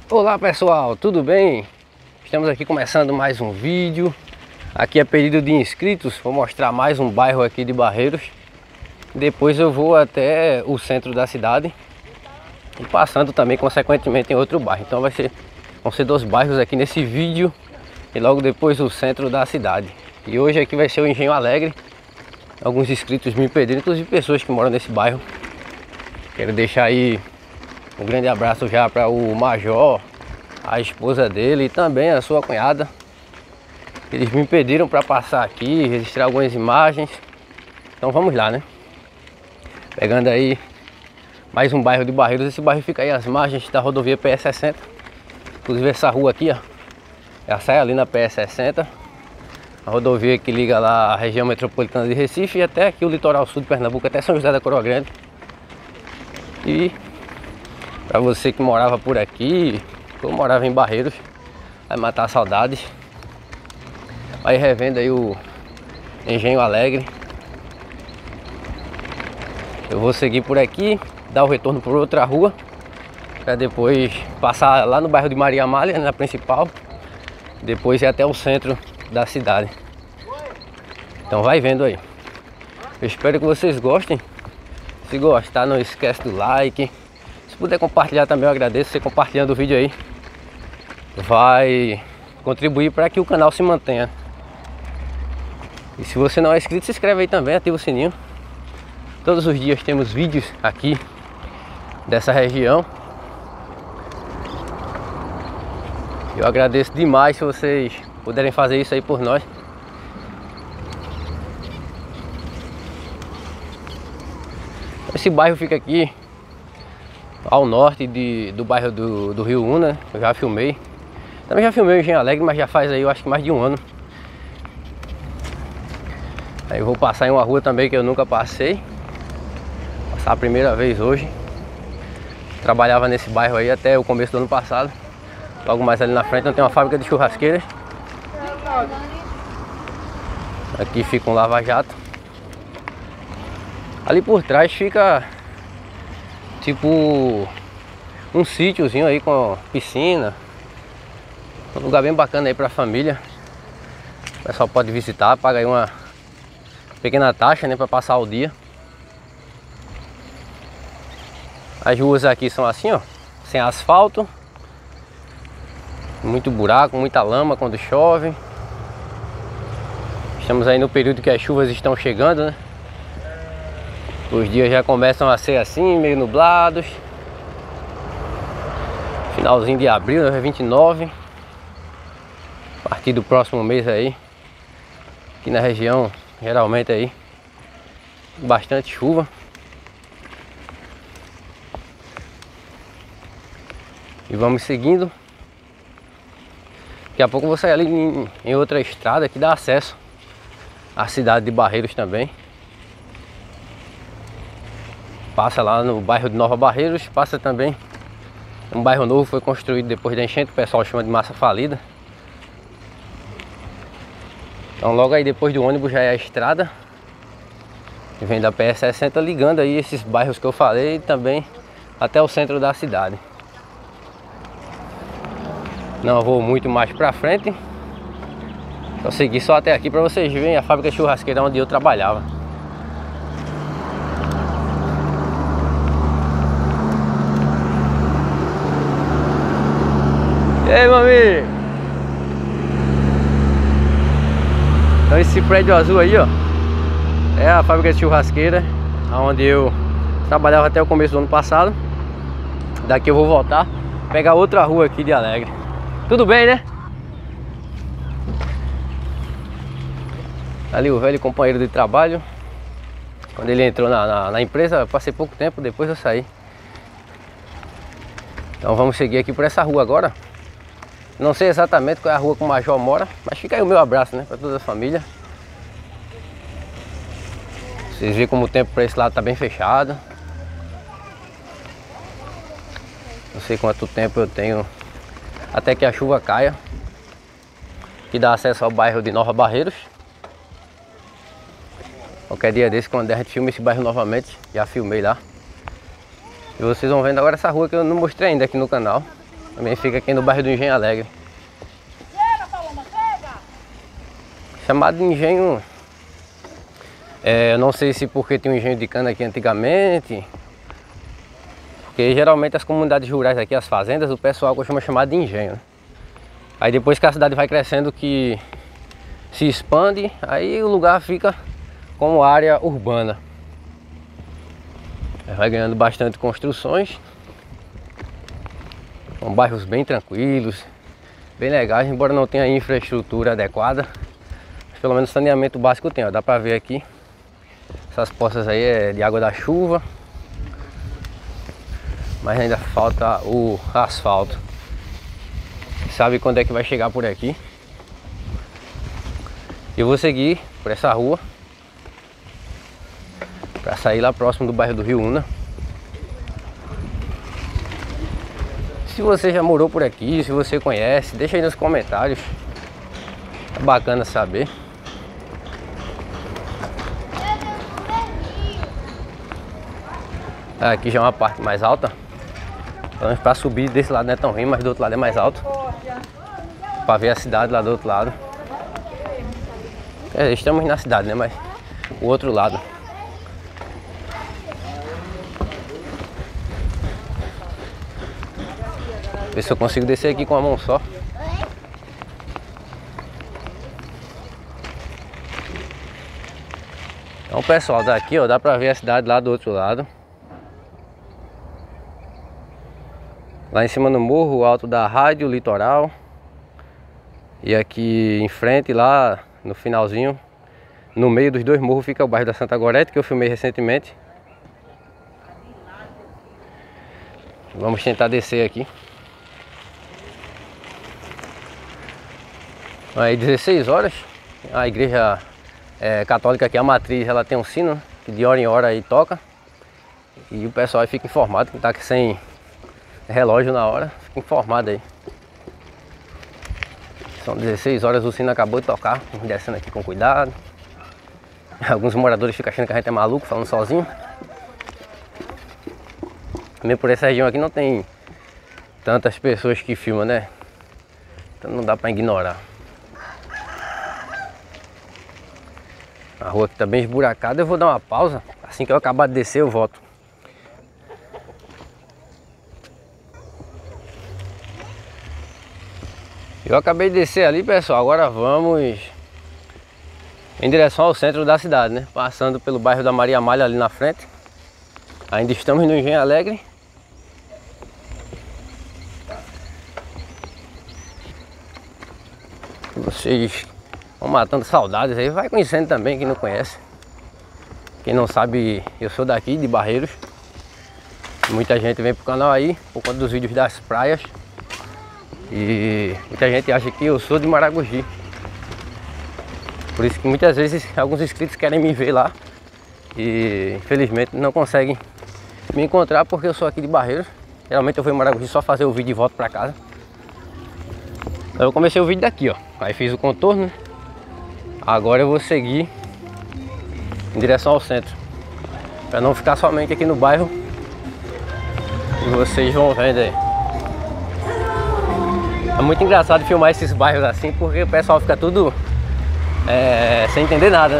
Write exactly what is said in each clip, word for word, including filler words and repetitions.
Olá pessoal, tudo bem? Estamos aqui começando mais um vídeo. Aqui é pedido de inscritos. Vou mostrar mais um bairro aqui de Barreiros. Depois eu vou até o centro da cidade e passando também consequentemente em outro bairro. Então vai ser, vão ser dois bairros aqui nesse vídeo e logo depois o centro da cidade. E hoje aqui vai ser o Engenho Alegre. Alguns inscritos me pediram, inclusive pessoas que moram nesse bairro. Quero deixar aí um grande abraço já para o Major, a esposa dele e também a sua cunhada. Eles me pediram para passar aqui, registrar algumas imagens. Então vamos lá, né? Pegando aí mais um bairro de Barreiros. Esse bairro fica aí às margens da rodovia P S sessenta. Inclusive essa rua aqui, ó, ela sai ali na P S sessenta. A rodovia que liga lá a região metropolitana de Recife e até aqui o litoral sul de Pernambuco, até São José da Coroa Grande. E para você que morava por aqui, ou morava em Barreiros, vai matar saudades. Vai revendo aí o Engenho Alegre. Eu vou seguir por aqui, dar o retorno por outra rua, para depois passar lá no bairro de Maria Amália, na principal. Depois ir até o centro da cidade. Então vai vendo aí. Eu espero que vocês gostem. Se gostar, não esquece do like. Se puder compartilhar também, eu agradeço. Você compartilhando o vídeo aí vai contribuir para que o canal se mantenha. E se você não é inscrito, se inscreve aí também, ativa o sininho. Todos os dias temos vídeos aqui dessa região. Eu agradeço demais se vocês puderem fazer isso aí por nós. Esse bairro fica aqui ao norte de, do bairro do, do Rio Una. Eu já filmei. Também já filmei o Engenho Alegre, mas já faz aí eu acho que mais de um ano. Aí eu vou passar em uma rua também que eu nunca passei. Passar a primeira vez hoje. Trabalhava nesse bairro aí até o começo do ano passado. Logo mais ali na frente não tem uma fábrica de churrasqueiras. Aqui fica um lava-jato. Ali por trás fica tipo um sítiozinho aí com piscina. Um lugar bem bacana aí pra família. O pessoal pode visitar, paga aí uma pequena taxa, né, pra passar o dia. As ruas aqui são assim, ó, sem asfalto. Muito buraco, muita lama quando chove. Estamos aí no período que as chuvas estão chegando, né? Os dias já começam a ser assim, meio nublados. Finalzinho de abril, né? vinte e nove. A partir do próximo mês aí, aqui na região, geralmente aí, bastante chuva. E vamos seguindo. Daqui a pouco eu vou sair ali em, em outra estrada que dá acesso à cidade de Barreiros também. Passa lá no bairro de Nova Barreiros, passa também um bairro novo, foi construído depois da enchente, o pessoal chama de Massa Falida. Então logo aí depois do ônibus já é a estrada que vem da P S sessenta, ligando aí esses bairros que eu falei e também até o centro da cidade. Não vou muito mais pra frente. Vou seguir só até aqui pra vocês verem a fábrica churrasqueira onde eu trabalhava. E aí, meu amigo? Então esse prédio azul aí, ó, é a fábrica de churrasqueira onde eu trabalhava até o começo do ano passado. Daqui eu vou voltar, pegar outra rua aqui de Alegre. Tudo bem, né? Ali o velho companheiro de trabalho. Quando ele entrou na, na, na empresa, eu passei pouco tempo, depois eu saí. Então vamos seguir aqui por essa rua agora. Não sei exatamente qual é a rua que o Major mora, mas fica aí o meu abraço, né, para toda a família. Vocês veem como o tempo para esse lado tá bem fechado. Não sei quanto tempo eu tenho até que a chuva caia, que dá acesso ao bairro de Nova Barreiros. Qualquer dia desse, quando a gente filma esse bairro novamente, já filmei lá. E vocês vão vendo agora essa rua que eu não mostrei ainda aqui no canal. Também fica aqui no bairro do Engenho Alegre. Chamado de engenho, é, eu não sei se porque tinha um engenho de cana aqui antigamente, porque geralmente as comunidades rurais aqui, as fazendas, o pessoal costuma chamar de engenho, né? Aí depois que a cidade vai crescendo, que se expande, aí o lugar fica como área urbana. Vai ganhando bastante construções. São bairros bem tranquilos, bem legais, embora não tenha infraestrutura adequada. Pelo menos saneamento básico tem, ó. Dá pra ver aqui. Essas poças aí é de água da chuva. Mas ainda falta o asfalto. Sabe quando é que vai chegar por aqui? Eu vou seguir por essa rua pra sair lá próximo do bairro do Rio Una. Se você já morou por aqui, se você conhece, deixa aí nos comentários. É bacana saber. Aqui já é uma parte mais alta. Então para subir desse lado não é tão ruim, mas do outro lado é mais alto. Para ver a cidade lá do outro lado. É, estamos na cidade, né? Mas o outro lado. Ver se eu consigo descer aqui com a mão só. Então pessoal, daqui ó, dá pra ver a cidade lá do outro lado. Lá em cima no morro alto da Rádio Litoral. E aqui em frente, lá no finalzinho, no meio dos dois morros, fica o bairro da Santa Gorete, que eu filmei recentemente. Vamos tentar descer aqui. Aí dezesseis horas, a igreja é, católica aqui, a matriz, ela tem um sino que de hora em hora aí toca. E o pessoal aí fica informado, que tá aqui sem relógio na hora, fica informado aí. São dezesseis horas, o sino acabou de tocar, descendo aqui com cuidado. Alguns moradores ficam achando que a gente é maluco, falando sozinho. Mesmo por essa região aqui não tem tantas pessoas que filmam, né? Então não dá pra ignorar. A rua aqui tá bem esburacada, eu vou dar uma pausa. Assim que eu acabar de descer eu volto. Eu acabei de descer ali, pessoal, agora vamos em direção ao centro da cidade, né? Passando pelo bairro da Maria Amália ali na frente. Ainda estamos no Engenho Alegre. Vocês vão matando saudades aí, vai conhecendo também quem não conhece. Quem não sabe, eu sou daqui de Barreiros. Muita gente vem pro canal aí por conta dos vídeos das praias. E muita gente acha que eu sou de Maragogi. Por isso que muitas vezes alguns inscritos querem me ver lá e infelizmente não conseguem me encontrar porque eu sou aqui de Barreiros. Geralmente eu vou em Maragogi só fazer o vídeo e volto pra casa. Então eu comecei o vídeo daqui, ó. Aí fiz o contorno. Agora eu vou seguir em direção ao centro, para não ficar somente aqui no bairro. E vocês vão vendo aí. É muito engraçado filmar esses bairros assim, porque o pessoal fica tudo é, sem entender nada, né?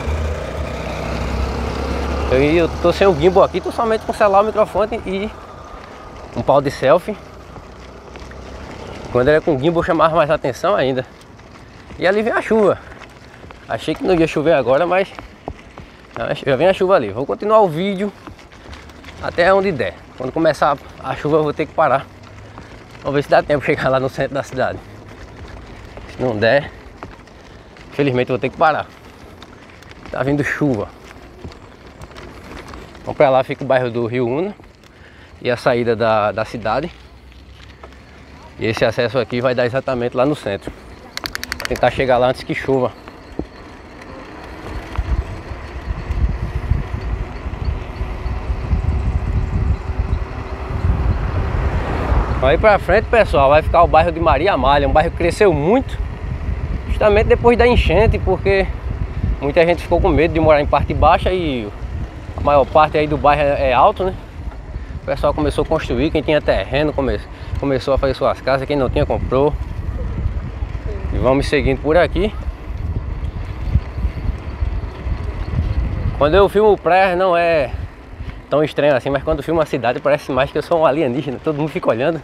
Eu, eu tô sem o gimbal aqui, tô somente com o celular, o microfone e um pau de selfie. Quando era com o gimbal chamava mais atenção ainda. E ali vem a chuva. Achei que não ia chover agora, mas já vem a chuva ali. Vou continuar o vídeo até onde der. Quando começar a chuva eu vou ter que parar. Vamos ver se dá tempo de chegar lá no centro da cidade. Se não der, infelizmente vou ter que parar. Tá vindo chuva. Então pra lá fica o bairro do Rio Una e a saída da, da cidade. E esse acesso aqui vai dar exatamente lá no centro. Vou tentar chegar lá antes que chova. Aí pra frente, pessoal, vai ficar o bairro de Maria Amália. Um bairro que cresceu muito justamente depois da enchente, porque muita gente ficou com medo de morar em parte baixa e a maior parte aí do bairro é alto, né? pessoal começou a construir, quem tinha terreno come, começou a fazer suas casas, quem não tinha comprou. E vamos seguindo por aqui. Quando eu filmo praia não é tão estranho assim, mas quando eu filmo a cidade parece mais que eu sou um alienígena, todo mundo fica olhando.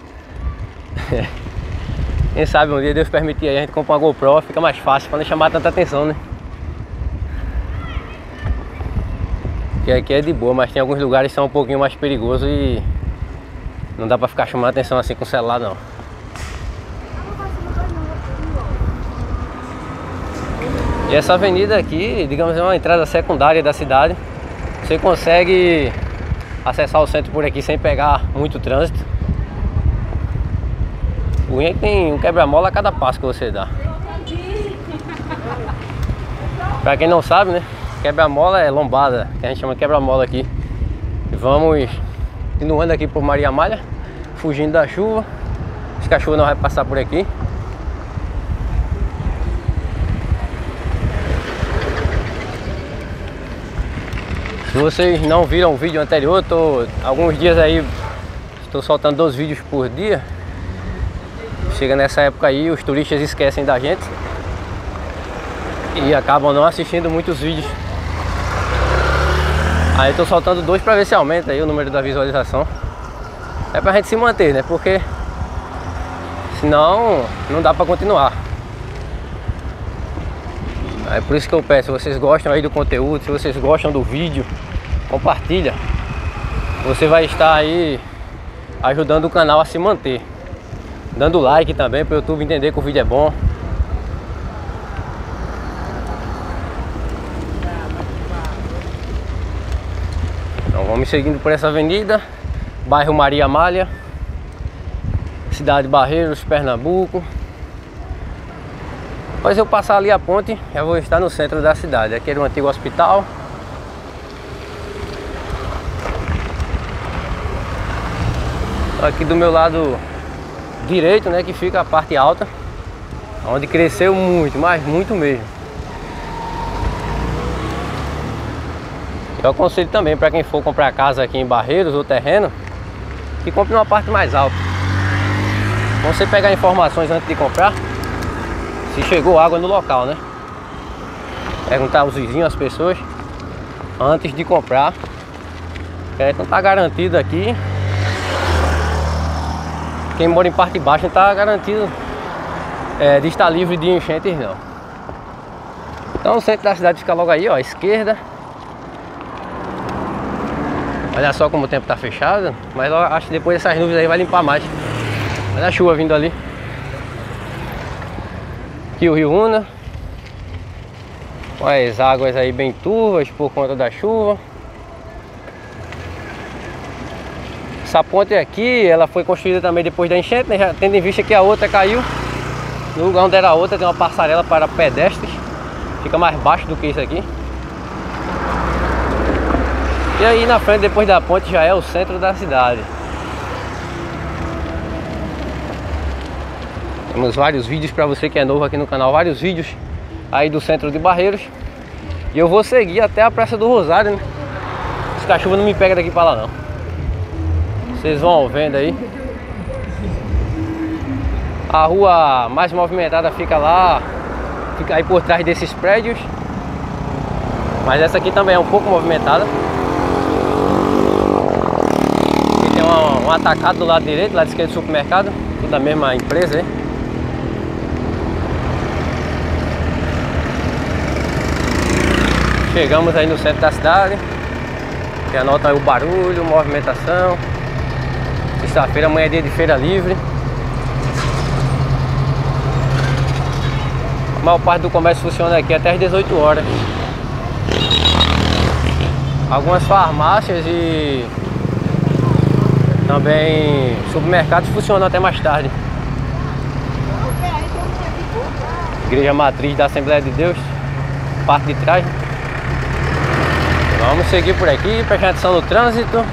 Quem sabe um dia Deus permitir aí a gente comprar uma GoPro, fica mais fácil para não chamar tanta atenção, né? Que aqui é de boa, mas tem alguns lugares que são um pouquinho mais perigosos e não dá para ficar chamando atenção assim com o celular não. E essa avenida aqui, digamos, é uma entrada secundária da cidade. Você consegue acessar o centro por aqui sem pegar muito trânsito. O ruim é que tem um quebra-mola a cada passo que você dá. Pra quem não sabe, né? Quebra-mola é lombada, que a gente chama de quebra-mola aqui. E vamos continuando aqui por Maria Amália, fugindo da chuva. Acho que a chuva não vai passar por aqui. Se vocês não viram o vídeo anterior, tô alguns dias aí, estou soltando dois vídeos por dia. Chega nessa época aí, os turistas esquecem da gente e acabam não assistindo muitos vídeos. Aí eu tô soltando dois para ver se aumenta aí o número da visualização. É pra gente se manter, né? Porque senão não dá pra continuar. É por isso que eu peço, se vocês gostam aí do conteúdo, se vocês gostam do vídeo, compartilha. Você vai estar aí ajudando o canal a se manter. Dando like também para o YouTube entender que o vídeo é bom. Então vamos seguindo por essa avenida. Bairro Maria Amália, cidade de Barreiros, Pernambuco. Após eu passar ali a ponte, eu vou estar no centro da cidade. Aqui era um antigo hospital. Aqui do meu lado direito, né, que fica a parte alta, onde cresceu muito, mas muito mesmo. Eu aconselho também para quem for comprar casa aqui em Barreiros ou terreno, que compre numa parte mais alta. Você pegar informações antes de comprar, se chegou água no local, né? Perguntar aos vizinhos, às pessoas, antes de comprar. Porque não tá garantido aqui. Quem mora em parte baixa não está garantido é, de estar livre de enchentes não. Então o centro da cidade fica logo aí, ó, à esquerda. Olha só como o tempo está fechado. Mas eu acho que depois dessas nuvens aí vai limpar mais. Olha a chuva vindo ali. Aqui o Rio Una. Olha as águas aí bem turvas por conta da chuva. Essa ponte aqui, ela foi construída também depois da enchente, né? Já tendo em vista que a outra caiu. No lugar onde era a outra tem uma passarela para pedestres. Fica mais baixo do que isso aqui. E aí na frente, depois da ponte, já é o centro da cidade. Temos vários vídeos para você que é novo aqui no canal. Vários vídeos aí do centro de Barreiros. E eu vou seguir até a Praça do Rosário, né? Os cachorros não me pegam daqui para lá não. Vocês vão vendo aí. A rua mais movimentada fica lá, fica aí por trás desses prédios. Mas essa aqui também é um pouco movimentada. Aqui tem um, um atacado do lado direito, lado esquerdo do supermercado, tudo da mesma empresa aí. Chegamos aí no centro da cidade. Você anota aí o barulho, movimentação. Sexta-feira, amanhã é dia de feira livre. A maior parte do comércio funciona aqui até às dezoito horas. Algumas farmácias e também supermercados funcionam até mais tarde. Igreja Matriz da Assembleia de Deus, parte de trás. Vamos seguir por aqui, prestar atenção no trânsito.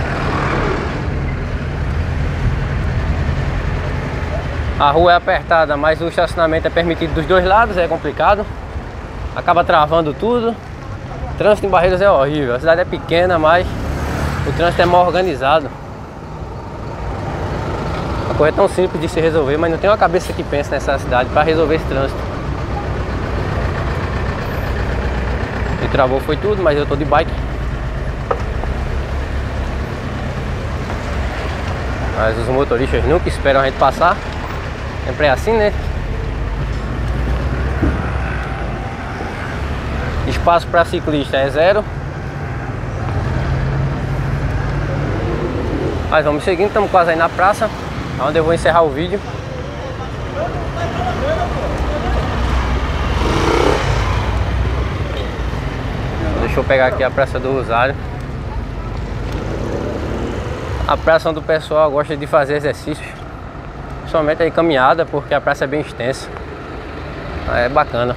A rua é apertada, mas o estacionamento é permitido dos dois lados, é complicado. Acaba travando tudo. O trânsito em Barreiros é horrível. A cidade é pequena, mas o trânsito é mal organizado. coisa tão simples de se resolver, mas não tem uma cabeça que pensa nessa cidade para resolver esse trânsito. E travou foi tudo, mas eu tô de bike. Mas os motoristas nunca esperam a gente passar. Sempre é assim, né? Espaço para ciclista é zero. Mas vamos seguindo, estamos quase aí na praça, onde eu vou encerrar o vídeo. Deixa eu pegar aqui a Praça do Rosário. A praça onde o pessoal gosta de fazer exercícios, somente aí caminhada, porque a praça é bem extensa. É bacana.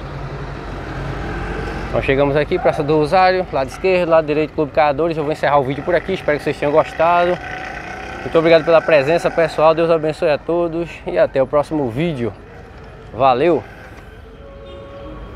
Então chegamos aqui, Praça do Rosário, lado esquerdo, lado direito, Clube Caiadores. Eu vou encerrar o vídeo por aqui, espero que vocês tenham gostado. Muito obrigado pela presença, pessoal. Deus abençoe a todos e até o próximo vídeo. Valeu!